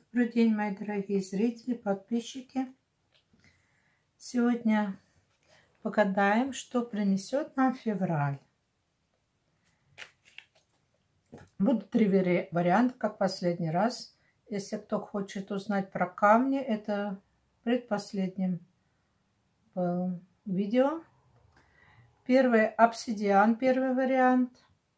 Добрый день, мои дорогие зрители, подписчики. Сегодня погадаем, что принесет нам февраль. Будут три варианта, как в последний раз. Если кто хочет узнать про камни, это предпоследнем видео. Первый обсидиан, первый вариант.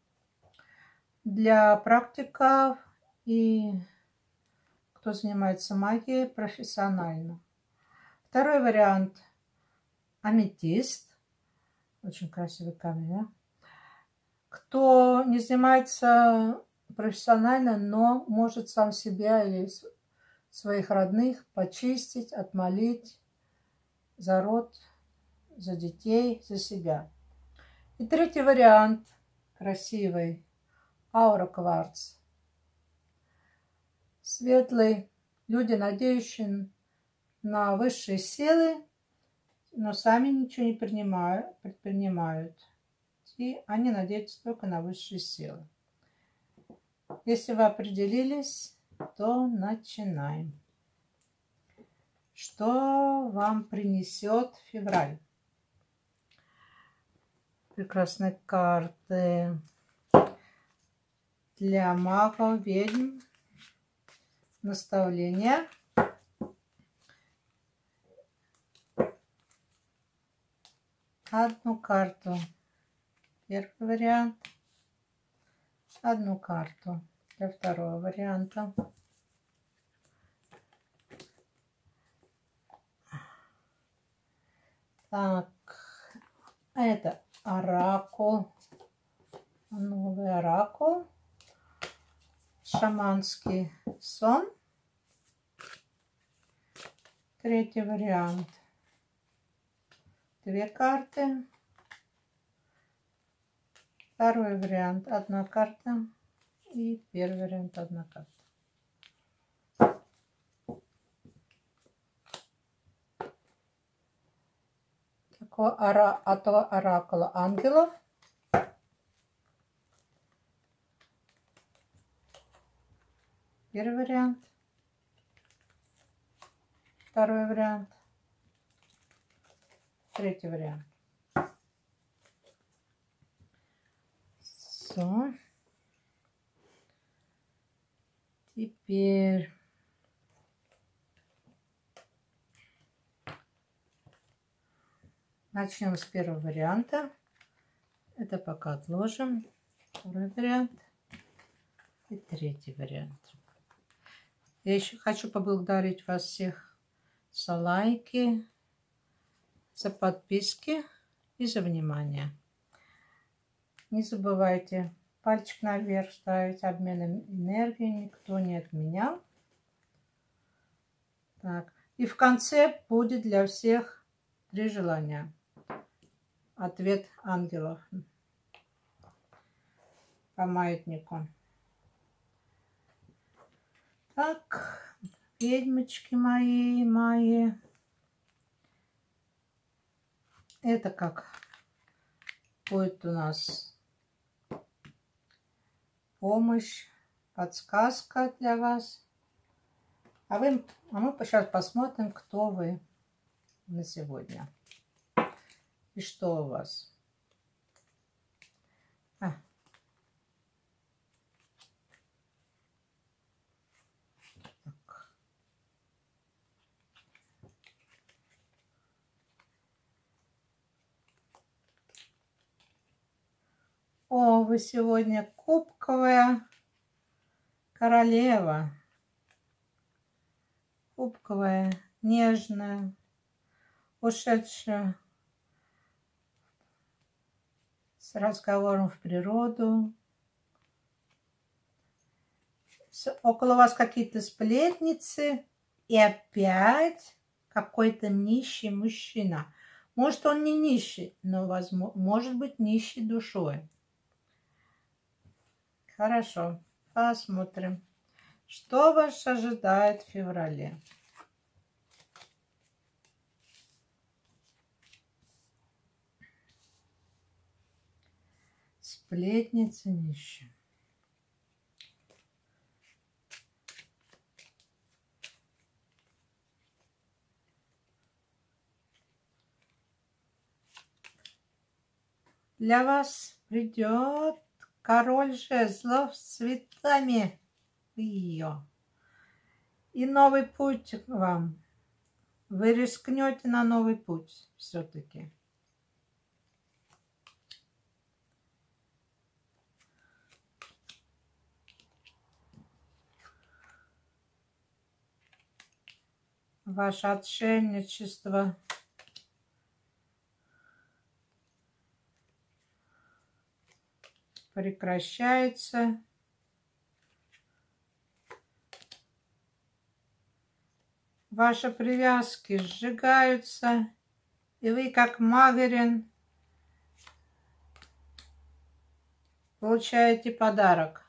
Для практиков и кто занимается магией профессионально. Второй вариант аметист. Очень красивый камень, да? Кто не занимается профессионально, но может сам себя или своих родных почистить, отмолить за род, за детей, за себя. И третий вариант красивый аура кварц. Светлый, люди, надеющие на высшие силы, но сами ничего не предпринимают. И они надеются только на высшие силы. Если вы определились, то начинаем. Что вам принесет февраль? Прекрасные карты для магов, ведьм. Наставления. Одну карту. Первый вариант. Одну карту для второго варианта. Так, это оракул. Новый оракул. Шаманский сон. Третий вариант. Две карты. Второй вариант. Одна карта. И первый вариант. Одна карта. Такой от оракула ангелов. Первый вариант. Второй вариант. Третий вариант. Все. Теперь начнем с первого варианта. Это пока отложим. Второй вариант и третий вариант. Я еще хочу поблагодарить вас всех за лайки, за подписки и за внимание. Не забывайте пальчик наверх ставить, обмен энергией никто не отменял. Так. И в конце будет для всех 3 желания. Ответ ангелов по маятнику. Так, ведьмочки мои. Это как будет у нас помощь, подсказка для вас. А мы сейчас посмотрим, кто вы на сегодня. И что у вас. О, вы сегодня кубковая королева. Кубковая, нежная, ушедшая с разговором в природу. Около вас какие-то сплетницы. И опять какой-то нищий мужчина. Может, он не нищий, но может быть нищий душой. Хорошо, посмотрим, что вас ожидает в феврале. Сплетница нищая. Для вас придет король жезлов с цветами. Ее. И новый путь к вам. Вы рискнете на новый путь все-таки. Ваше отшельничество прекращается. Ваши привязки сжигаются, и вы, как Маверин, получаете подарок.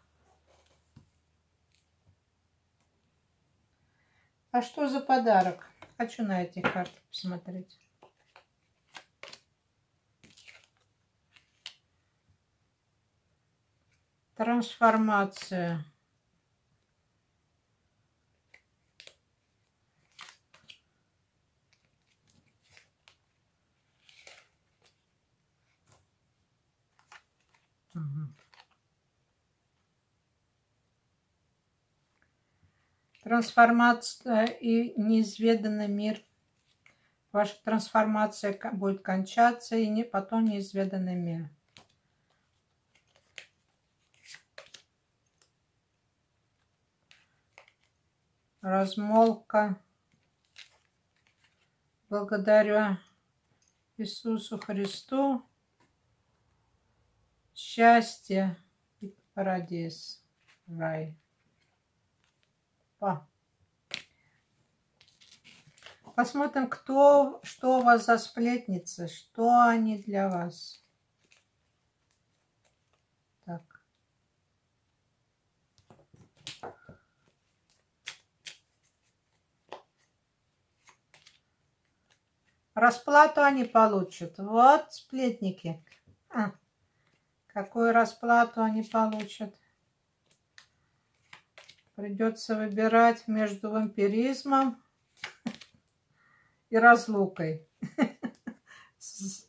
А что за подарок? Хочу на эти карты посмотреть. Трансформация. Угу. Трансформация и неизведанный мир. Ваша трансформация будет кончаться, и потом неизведанный мир. Размолвка. Благодарю Иисусу Христу. Счастье и парадиз. Рай. Посмотрим, что у вас за сплетницы, что они для вас. Так. Расплату они получат. Вот сплетники. Какую расплату они получат? Придется выбирать между вампиризмом и разлукой в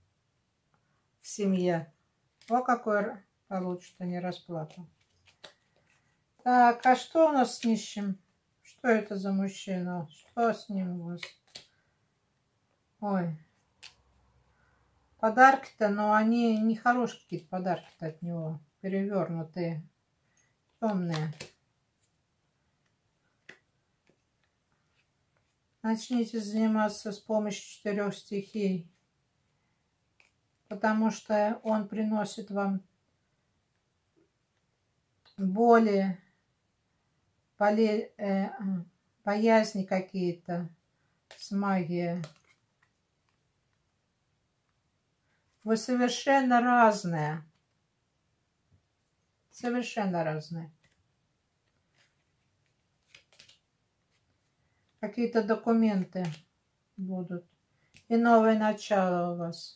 семье. Вот какой получат они расплату. Так, а что у нас с нищим? Что это за мужчина? Что с ним у вас? Ой. Подарки-то, но они не хорошие какие-то подарки-то от него. Перевернутые, темные. Начните заниматься с помощью 4 стихий, потому что он приносит вам боли, боязни какие-то с магией. Вы совершенно разные. Совершенно разные. Какие-то документы будут. И новое начало у вас.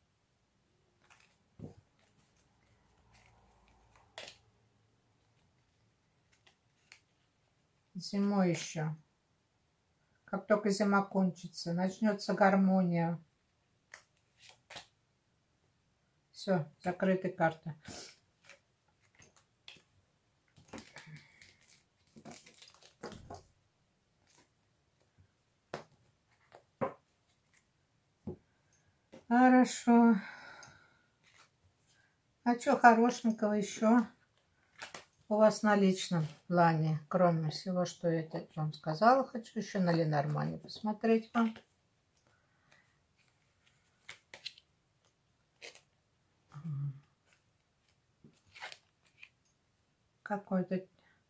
Зимой еще. Как только зима кончится, начнется гармония. Все, закрыты карты. Хорошо. А что хорошенького еще у вас на личном плане, кроме всего, что я вам сказала? Хочу еще на Ленормане посмотреть вам. Какой-то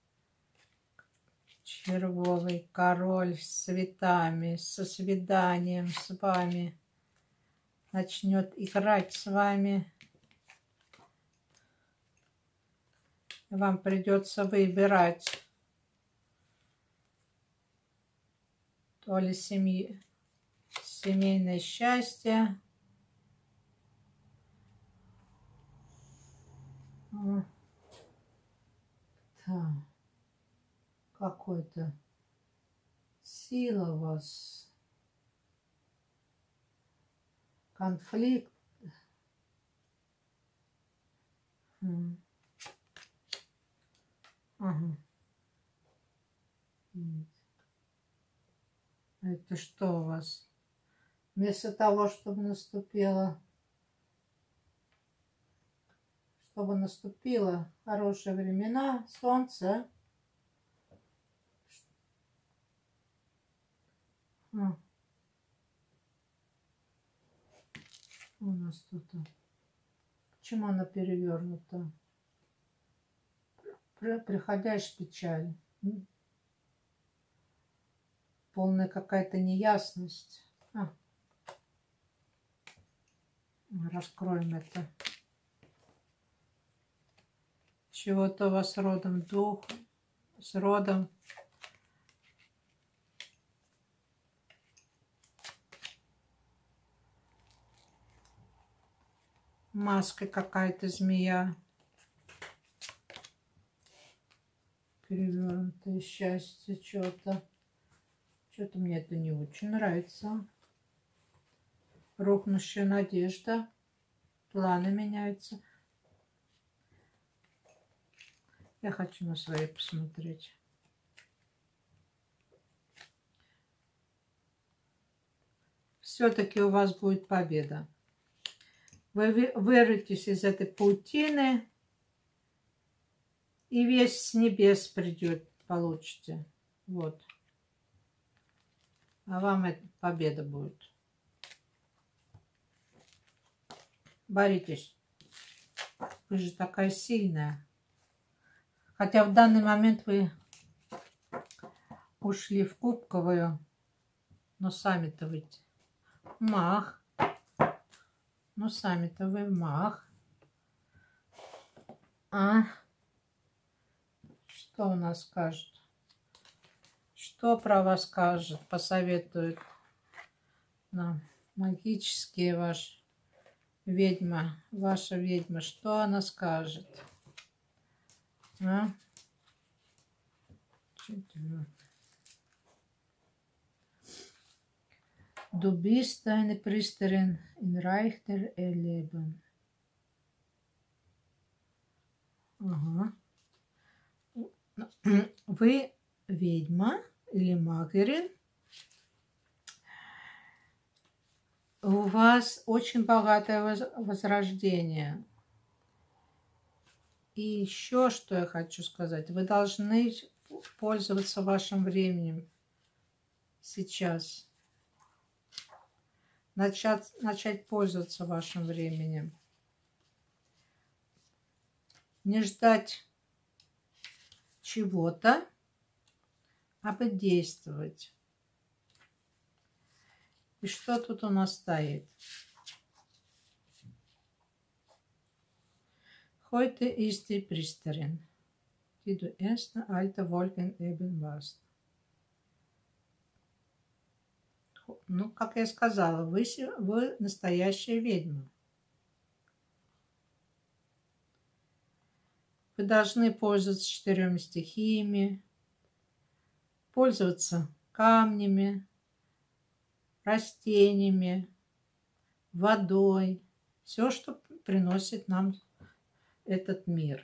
червовый король с цветами, со свиданием с вами. Начнет играть с вами. Вам придется выбирать то ли семейное счастье. Какой-то сила у вас. Конфликт. Ага. Нет. Это что у вас? Вместо того, чтобы наступило хорошие времена, солнце. У нас тут. Почему она перевернута? Приходящая печаль. Полная какая-то неясность. Раскроем это. Чего-то у вас родом дух, с родом. Маской какая-то змея. Перевернутое счастье, что-то. Что-то мне это не очень нравится. Рухнущая надежда. Планы меняются. Я хочу на свои посмотреть. Все-таки у вас будет победа. Вы вырветесь из этой паутины, и весь с небес придет, получите. Вот. А вам это победа будет. Боритесь. Вы же такая сильная. Хотя в данный момент вы ушли в кубковую, но сами-то вы маг. Ну, сами-то вы маг. Что у нас скажет? Что про вас скажет, посоветует нам магические ваша ведьма? Что она скажет? Du bist eine Priesterin in Reich der Erleben. Ага. Вы ведьма или магерин. У вас очень богатое возрождение. И еще что я хочу сказать. Вы должны пользоваться вашим временем сейчас. Начать пользоваться вашим временем. Не ждать чего-то, а действовать. И что тут у нас стоит? Heute ist die Priesterin, die du erst alte Wolken eben warst. Ну, как я сказала, вы настоящая ведьма. Вы должны пользоваться 4 стихиями, пользоваться камнями, растениями, водой. Все, что приносит нам этот мир.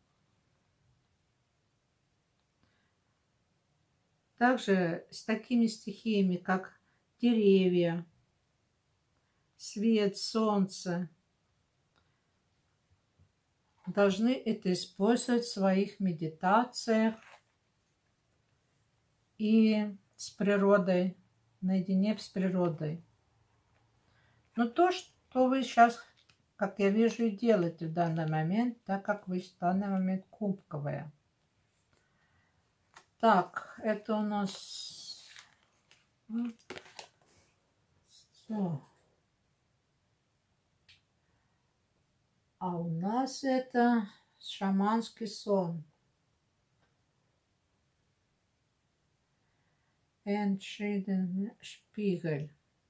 Также с такими стихиями, как деревья, свет, солнце, должны это использовать в своих медитациях и с природой, наедине с природой. Но то, что вы сейчас, как я вижу, и делаете в данный момент, так как вы в данный момент кубковая. Так, это у нас... Все. А у нас это шаманский сон. Entschieden Spiegel.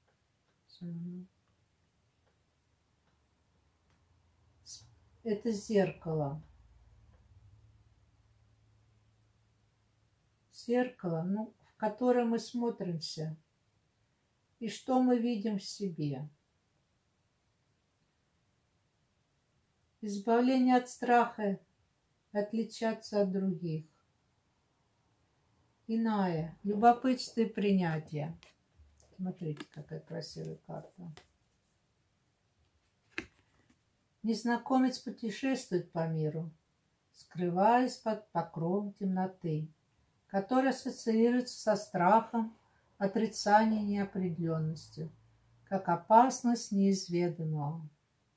Это зеркало. Зеркало, ну, в которое мы смотримся. И что мы видим в себе. избавление от страха отличаться от других. Иная, любопытство и принятие. Смотрите, какая красивая карта. Незнакомец путешествует по миру, скрываясь под покровом темноты, которая ассоциируется со страхом, отрицанием и неопределенностью, как опасность неизведанного.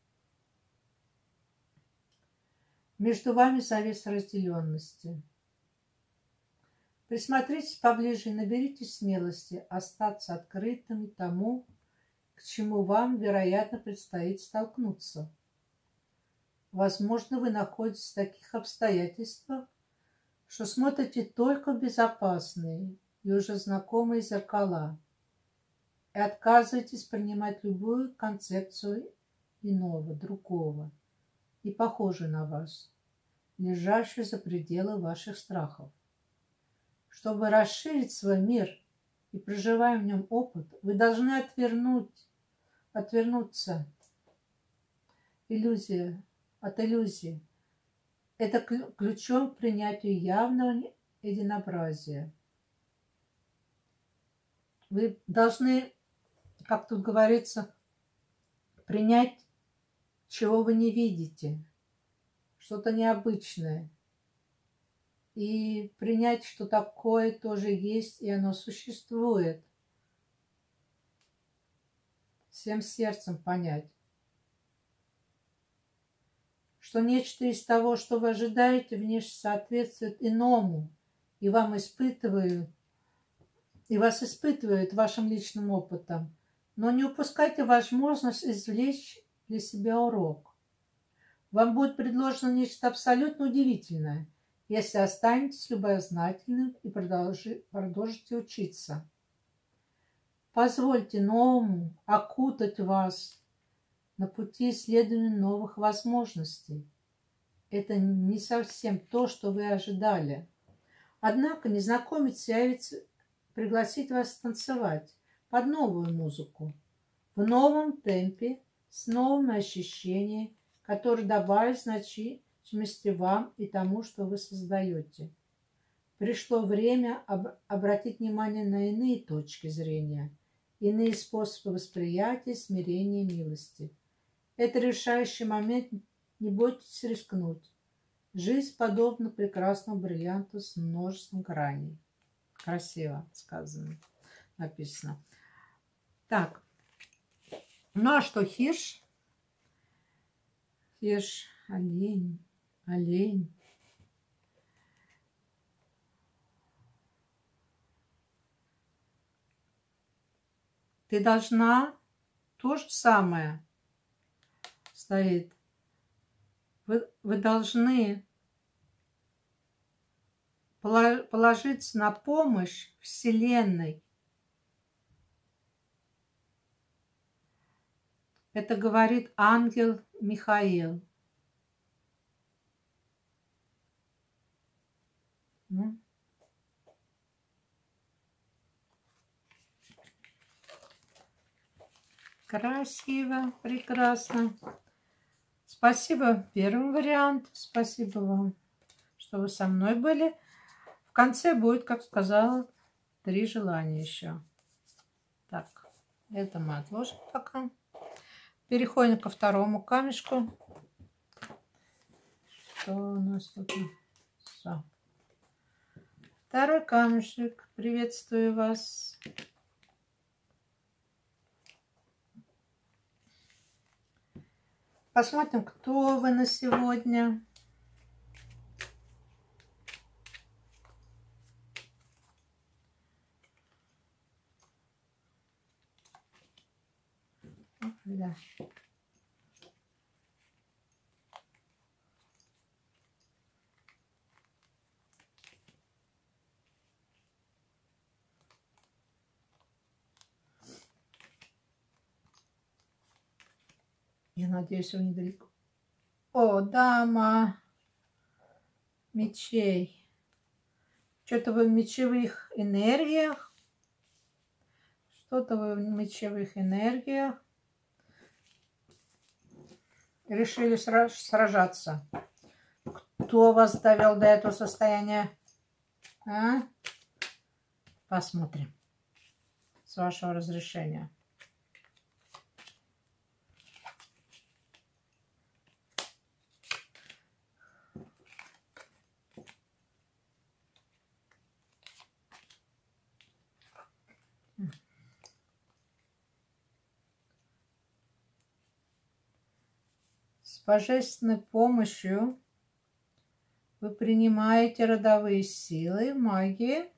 Между вами завеса разделенности. Присмотритесь поближе и наберитесь смелости остаться открытыми тому, к чему вам, вероятно, предстоит столкнуться. Возможно, вы находитесь в таких обстоятельствах, что смотрите только в безопасные и уже знакомые зеркала и отказываетесь принимать любую концепцию иного, другого и похожую на вас, лежащую за пределы ваших страхов. Чтобы расширить свой мир и проживая в нем опыт, вы должны отвернуться от иллюзии. Это ключом к принятию явного единообразия. Вы должны, как тут говорится, принять, чего вы не видите, что-то необычное. И принять, что такое тоже есть, и оно существует. Всем сердцем понять, что нечто из того, что вы ожидаете, внешне соответствует иному, и вас испытывают вашим личным опытом. Но не упускайте возможность извлечь для себя урок. Вам будет предложено нечто абсолютно удивительное, если останетесь любознательным и продолжите учиться. Позвольте новому окутать вас на пути исследования новых возможностей. Это не совсем то, что вы ожидали. Однако незнакомец явится пригласить вас танцевать под новую музыку, в новом темпе, с новыми ощущениями, которые добавят значимости вам и тому, что вы создаете. Пришло время обратить внимание на иные точки зрения, иные способы восприятия, смирения, милости. Это решающий момент, не бойтесь рискнуть. Жизнь подобна прекрасному бриллианту с множеством граней. Красиво сказано, написано. Так, ну а что Хирш? Хирш, олень. Ты должна то же самое стоит. Вы должны положиться на помощь Вселенной. Это говорит ангел Михаил. Красиво, прекрасно. Спасибо, первый вариант. Спасибо вам, что вы со мной были. В конце будет, как сказала, 3 желания еще. Так, это мы отложим пока. Переходим ко второму камешку. Что у нас тут? Все. Второй камешек. Приветствую вас. Посмотрим, кто вы на сегодня. Да. Я надеюсь, вы недалеко. О, дама мечей. Что-то вы в мечевых энергиях. Что-то вы в мечевых энергиях. решили сражаться. Кто вас довел до этого состояния? А? Посмотрим. С вашего разрешения. С божественной помощью вы принимаете родовые силы, магии,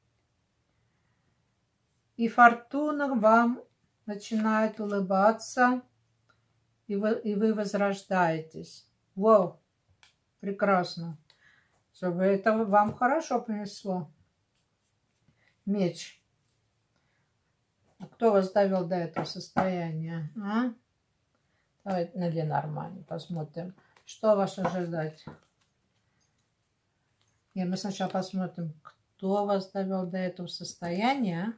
и фортуна вам начинает улыбаться, и вы возрождаетесь. Вау, прекрасно. Чтобы это вам хорошо принесло. Меч. А кто вас довел до этого состояния? А? Давайте на Ленормане посмотрим, что вас ожидать. И мы сначала посмотрим, кто вас довел до этого состояния,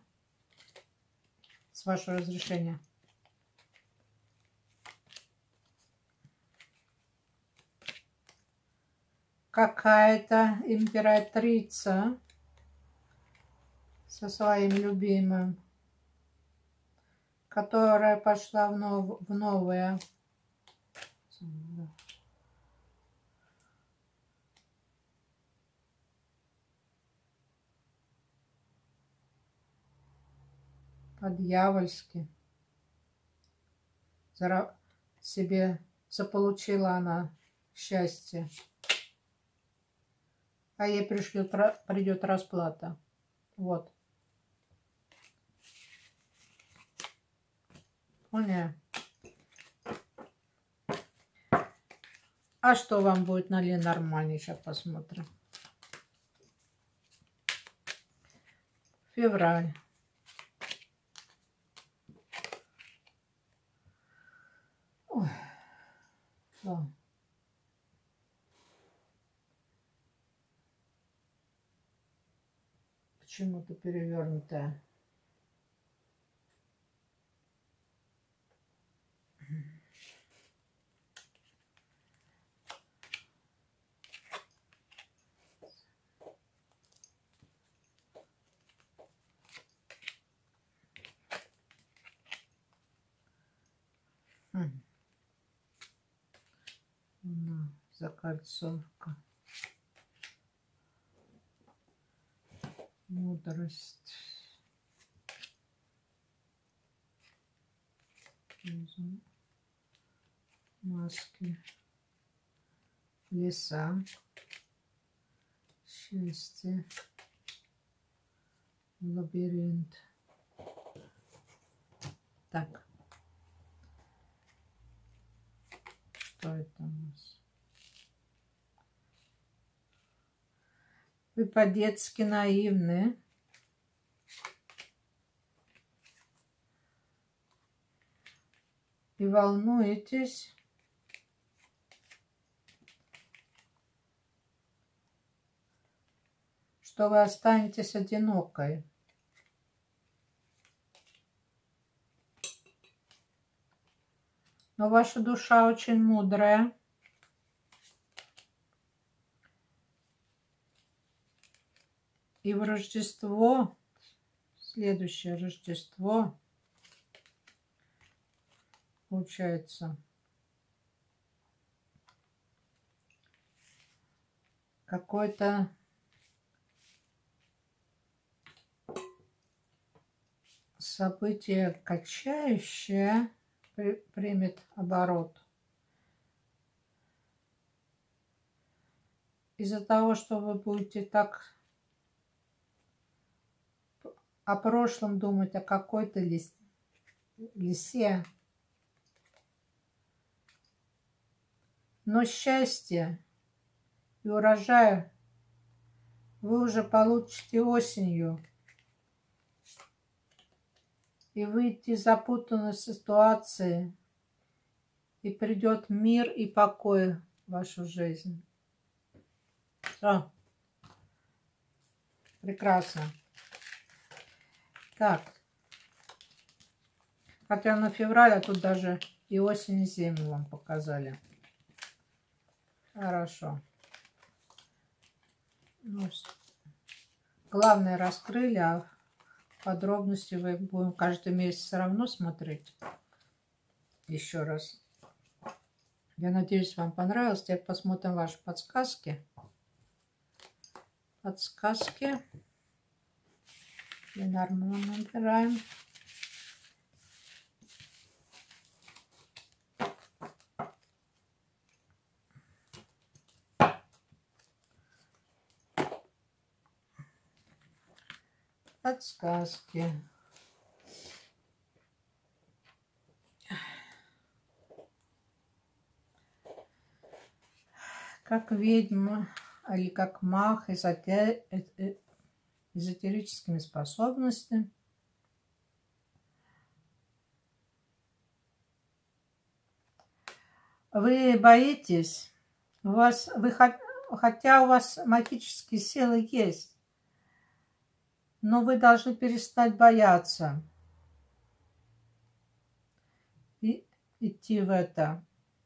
с вашего разрешения. Какая-то императрица со своим любимым, которая пошла в новое. По-дьявольски. Себе заполучила она счастье. А ей придет расплата. Вот. Поняли? А что вам будет на Ленормане? Сейчас посмотрим. Февраль. Ой. Да. Почему-то перевернутая. Закольцовка. Мудрость. Маски. Леса. Счастье. Лабиринт. Так. Что это у нас? Вы по-детски наивны. И волнуетесь. Что вы останетесь одинокой. Но ваша душа очень мудрая. И в Рождество, следующее Рождество, получается, какое-то событие качающее примет оборот. Из-за того, что вы будете так о прошлом думать, о какой-то лисе. Но счастье и урожая вы уже получите осенью. И выйти из запутанной ситуации, и придет мир и покой в вашу жизнь. Все. Прекрасно. Так. Хотя на февраль, а тут даже И осень, и зиму вам показали. Хорошо. Ну, главное раскрыли, а подробности вы будем каждый месяц все равно смотреть. Еще раз. Я надеюсь, вам понравилось. Теперь посмотрим ваши подсказки. Подсказки. Ленорман набираем. Подсказки. Как ведьма или как маг эзотерическими способностями. Вы боитесь, хотя у вас магические силы есть, но вы должны перестать бояться и идти в это.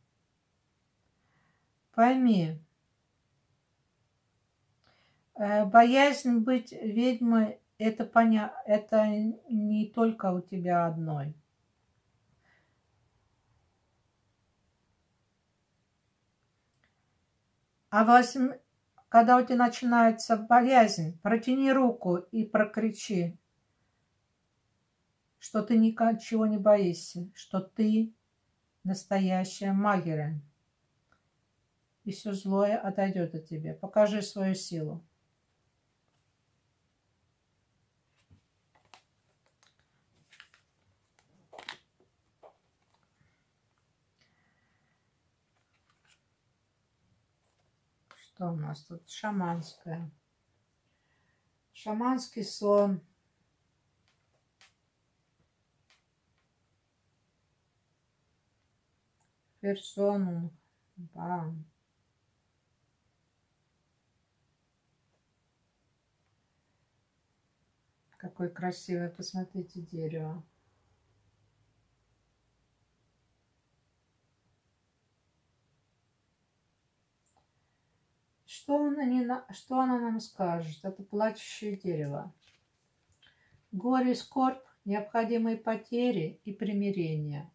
Пойми, боязнь быть ведьмой – это не только у тебя одной. Когда у тебя начинается боязнь, протяни руку и прокричи, что ты ничего не боишься, что ты настоящая магия. И все злое отойдет от тебя. Покажи свою силу. Что у нас тут? Шаманская. Шаманский сон. Персонум. Бам. Какое красивое, посмотрите, дерево. Что оно нам скажет? Это плачущее дерево. Горе, скорбь, необходимые потери и примирение.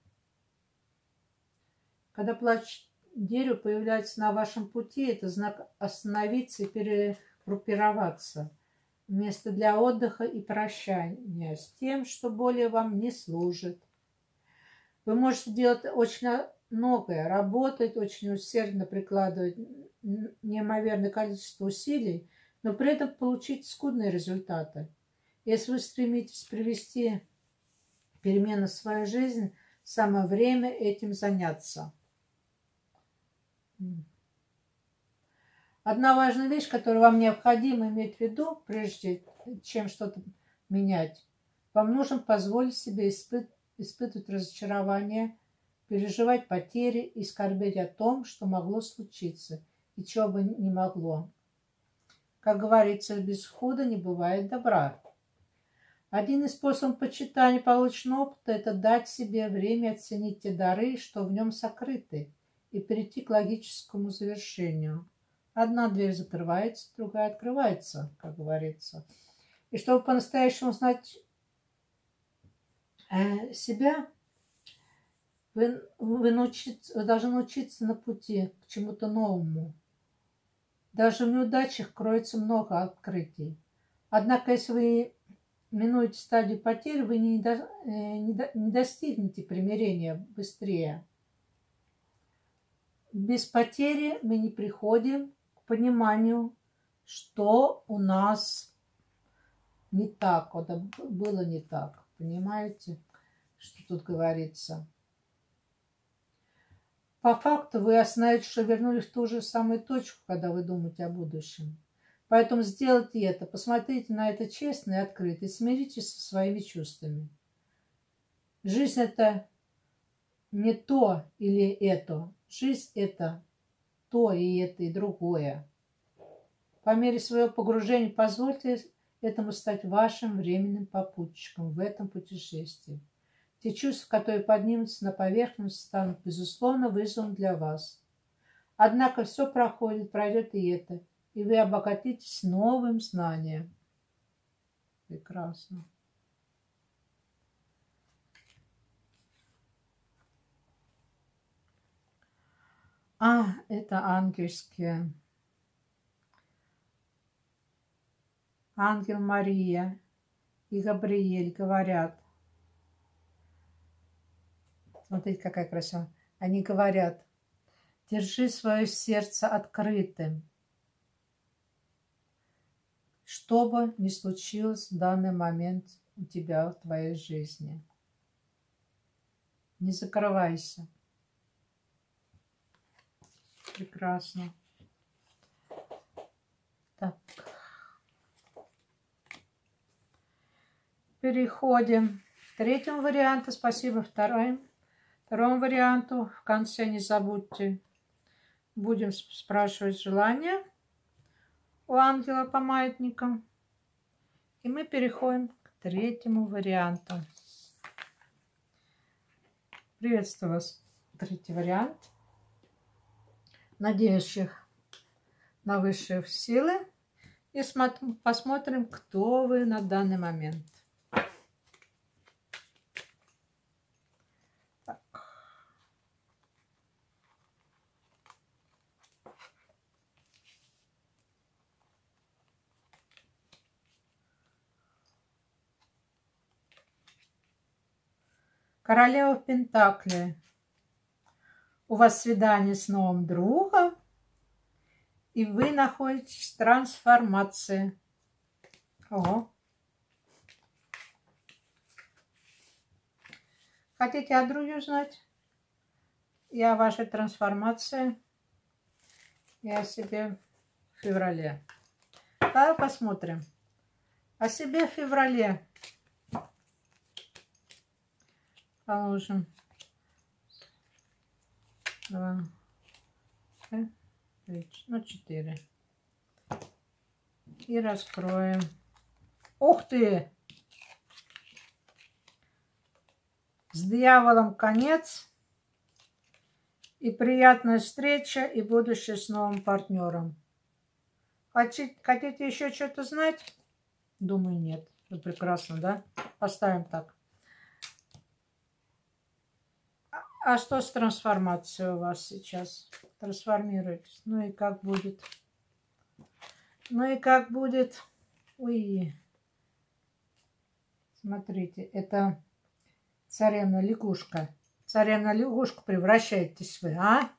Когда плачет дерево появляется на вашем пути, это знак остановиться и перегруппироваться. Место для отдыха и прощания с тем, что более вам не служит. Вы можете делать очень многое, работать, очень усердно прикладывать неимоверное количество усилий, но при этом получить скудные результаты. Если вы стремитесь привести перемены в свою жизнь, самое время этим заняться. Одна важная вещь, которую вам необходимо иметь в виду, прежде чем что-то менять, вам нужно позволить себе испытывать разочарование, переживать потери и скорбеть о том, что могло случиться и чего бы не могло. Как говорится, без худа не бывает добра. Один из способов почитания полученного опыта – это дать себе время оценить те дары, что в нем сокрыты, и перейти к логическому завершению. Одна дверь закрывается, другая открывается, как говорится. И чтобы по-настоящему знать себя, вы должны научиться на пути к чему-то новому. Даже в неудачах кроется много открытий. Однако, если вы минуете стадию потери, вы не достигнете примирения быстрее. Без потери мы не приходим к пониманию, что у нас не так, это было не так. Понимаете, что тут говорится? По факту вы осознаете, что вернулись в ту же самую точку, когда вы думаете о будущем. Поэтому сделайте это, посмотрите на это честно и открыто, и смиритесь со своими чувствами. Жизнь – это не то или это. Жизнь – это то и это, и другое. По мере своего погружения позвольте этому стать вашим временным попутчиком в этом путешествии. Те чувства, которые поднимутся на поверхность, станут, безусловно, вызовом для вас. Однако все проходит, пройдет и это, и вы обогатитесь новым знанием. Прекрасно. Это ангельские. Ангел Мария и Габриэль говорят. Смотрите, какая красота. Они говорят: держи свое сердце открытым, что бы ни случилось в данный момент у тебя в твоей жизни. Не закрывайся. Прекрасно. Так. Переходим к третьему варианту. Спасибо. Второму варианту. В конце не забудьте. Будем спрашивать желания у ангела по маятникам. И мы переходим к третьему варианту. Приветствую вас. Третий вариант. Надеющих на высшие силы. И посмотрим, кто вы на данный момент. Так. Королева Пентакли. У вас свидание с новым другом, и вы находитесь в трансформации. Ого. Хотите о друге узнать? И о вашей трансформации, и о себе в феврале. Давай посмотрим. О себе в феврале. Положим. 2, 3, 4. И раскроем. Ух ты! С дьяволом конец. И приятная встреча, и будущее с новым партнером. Хотите еще что-то знать? Думаю, нет. Ну, прекрасно, да? Поставим так. А что с трансформацией у вас сейчас? Трансформируйтесь. Ну и как будет? Ну и как будет? Ой. Смотрите, это царевна лягушка. Царевна лягушка, превращаетесь вы, а?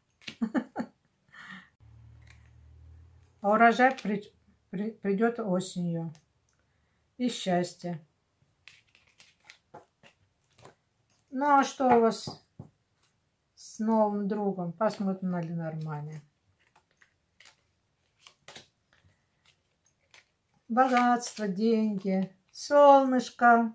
А урожай придет осенью. И счастье. Ну а что у вас с новым другом? Посмотрим на Ленормане. Богатство, деньги, солнышко,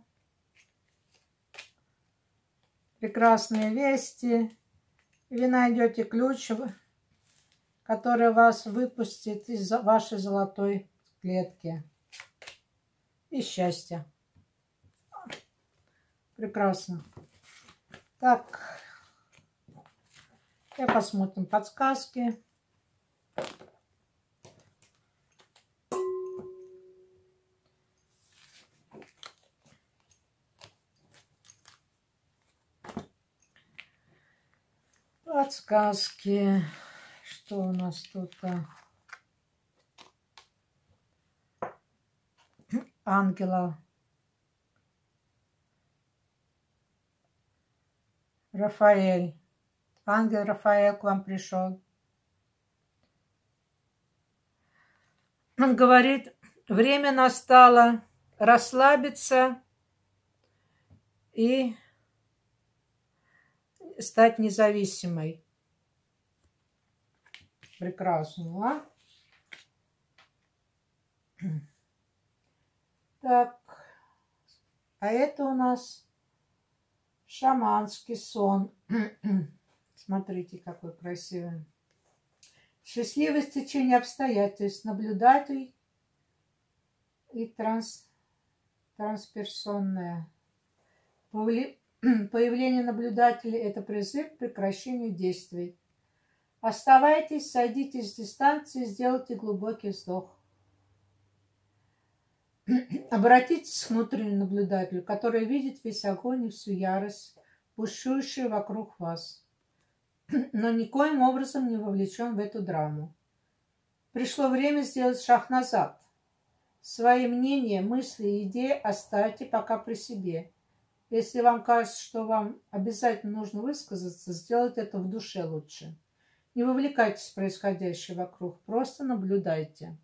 прекрасные вести. И вы найдете ключ, который вас выпустит из вашей золотой клетки. И счастье. Прекрасно. Так. И посмотрим подсказки. Подсказки. Что у нас тут? Ангела. Рафаэль. Ангел Рафаэль к вам пришел. Он говорит, время настало расслабиться и стать независимой. Прекрасно, а? Так, а это у нас шаманский сон. Смотрите, какой красивый. Счастливое стечение обстоятельств, наблюдатель и трансперсонное. Появление наблюдателя – это призыв к прекращению действий. Оставайтесь, сойдитесь с дистанции, сделайте глубокий вздох. Обратитесь к внутреннему наблюдателю, который видит весь огонь и всю ярость, бушующую вокруг вас, но никоим образом не вовлечен в эту драму. Пришло время сделать шаг назад. Свои мнения, мысли и идеи оставьте пока при себе. Если вам кажется, что вам обязательно нужно высказаться, сделайте это в душе лучше. Не вовлекайтесь в происходящее вокруг, просто наблюдайте.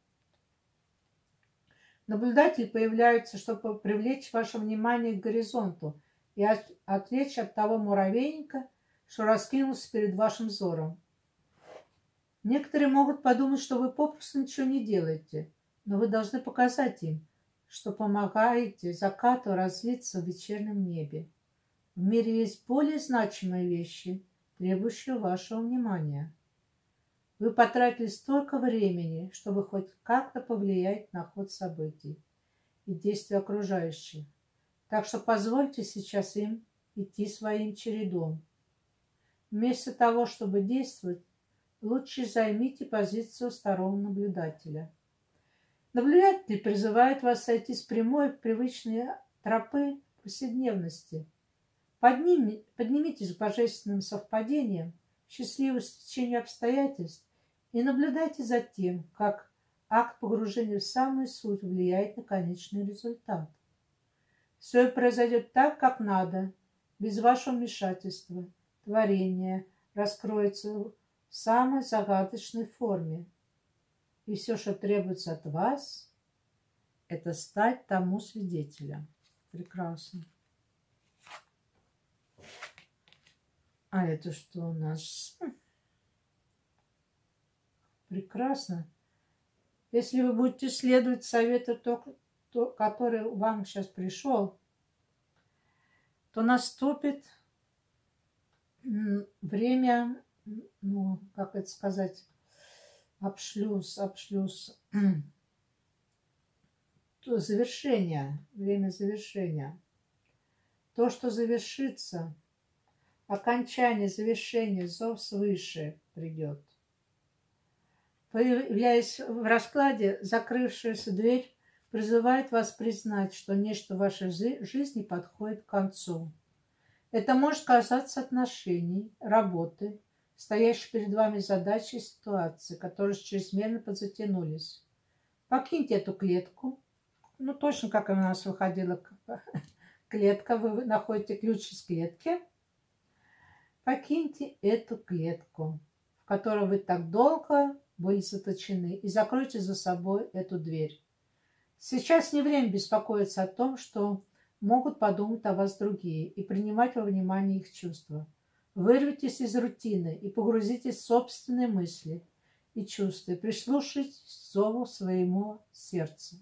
Наблюдатели появляются, чтобы привлечь ваше внимание к горизонту и отвлечь от того муравейника, что раскинулся перед вашим взором. Некоторые могут подумать, что вы попросту ничего не делаете, но вы должны показать им, что помогаете закату развиться в вечернем небе. В мире есть более значимые вещи, требующие вашего внимания. Вы потратили столько времени, чтобы хоть как-то повлиять на ход событий и действия окружающих. Так что позвольте сейчас им идти своим чередом. Вместо того, чтобы действовать, лучше займите позицию стороннего наблюдателя. Наблюдатель призывает вас сойти с прямой, привычной тропы повседневности. Поднимитесь к божественным совпадениям, счастливому стечению обстоятельств и наблюдайте за тем, как акт погружения в самую суть влияет на конечный результат. Все произойдет так, как надо, без вашего вмешательства. Творение раскроется в самой загадочной форме. И все, что требуется от вас, это стать тому свидетелем. Прекрасно. А это что у нас? Прекрасно. Если вы будете следовать совету, который вам сейчас пришел, то наступит время, ну, как это сказать, завершения, время завершения. То, что завершится, окончание, завершение, зов свыше придет. Появляясь в раскладе, закрывшаяся дверь призывает вас признать, что нечто в вашей жизни подходит к концу. Это может касаться отношений, работы, стоящей перед вами задачи и ситуации, которые чрезмерно подзатянулись. Покиньте эту клетку. Ну, точно как у нас выходила клетка, вы находите ключ из клетки. Покиньте эту клетку, в которой вы так долго были заточены, и закройте за собой эту дверь. Сейчас не время беспокоиться о том, что могут подумать о вас другие, и принимать во внимание их чувства. Вырвитесь из рутины и погрузитесь в собственные мысли и чувства, и прислушайтесь к зову своему сердцу.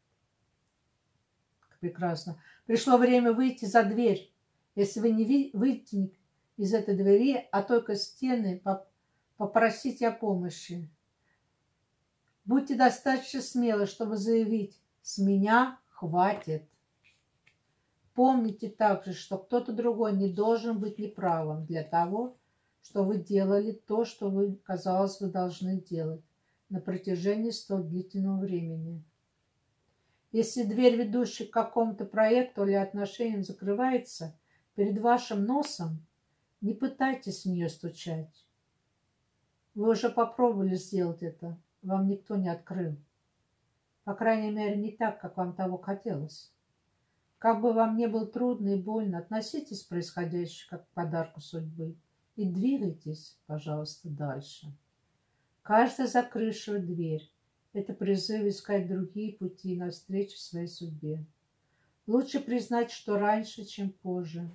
Прекрасно. Пришло время выйти за дверь. Если вы не выйдете из этой двери, а только стены, попросите о помощи. Будьте достаточно смелы, чтобы заявить: «С меня хватит». Помните также, что кто-то другой не должен быть неправым для того, что вы делали то, что вы, казалось, вы должны делать на протяжении столь длительного времени. Если дверь, ведущая к какому-то проекту или отношениям, закрывается перед вашим носом, не пытайтесь в нее стучать. Вы уже попробовали сделать это, вам никто не открыл. По крайней мере, не так, как вам того хотелось. Как бы вам ни было трудно и больно, относитесь к происходящему как к подарку судьбы и двигайтесь, пожалуйста, дальше. Каждая закрывшая дверь – это призыв искать другие пути навстречу своей судьбе. Лучше признать, что раньше, чем позже.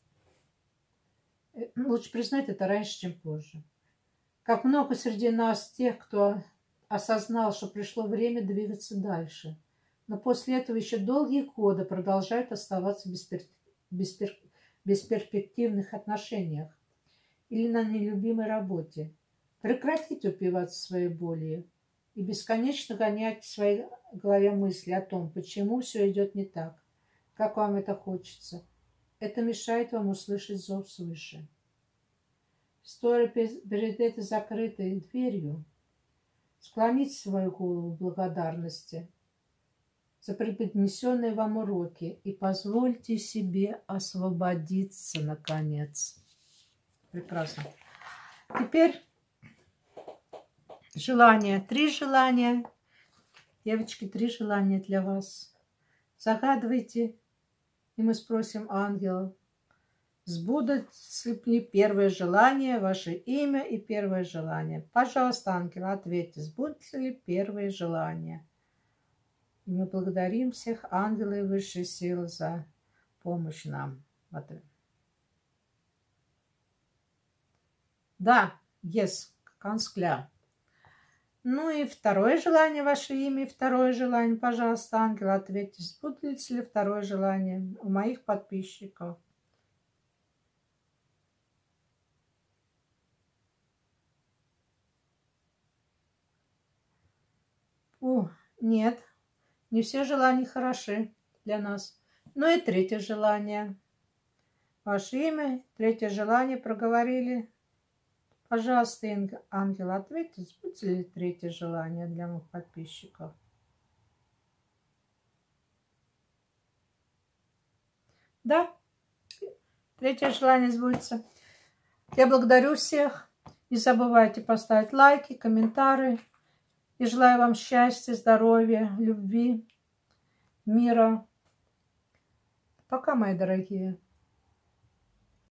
Лучше признать это раньше, чем позже. Как много среди нас тех, кто осознал, что пришло время двигаться дальше, но после этого еще долгие годы продолжают оставаться в бесперспективных отношениях или на нелюбимой работе. Прекратите упиваться своей болью и бесконечно гонять в своей голове мысли о том, почему все идет не так, как вам это хочется. это мешает вам услышать зов свыше. Стоя перед этой закрытой дверью, склоните свою голову в благодарности за преподнесенные вам уроки и позвольте себе освободиться, наконец. Прекрасно. Теперь желания. 3 желания. Девочки, 3 желания для вас. Загадывайте, и мы спросим ангелов, сбудутся ли первое желание, ваше имя и первое желание. Пожалуйста, ангел, ответьте, сбудутся ли первые желания. И мы благодарим всех ангелов и высших сил за помощь нам. Да, yes, канскля. Ну и второе желание, ваше имя, и второе желание. Пожалуйста, ангел, ответьте, сбудется ли второе желание у моих подписчиков. Нет, не все желания хороши для нас. Ну и третье желание. Ваше имя, третье желание проговорили. Пожалуйста, ангел, ответьте, сбудется ли третье желание для моих подписчиков. Да, третье желание сбудется. Я благодарю всех. Не забывайте поставить лайки, комментарии. И желаю вам счастья, здоровья, любви, мира. Пока, мои дорогие.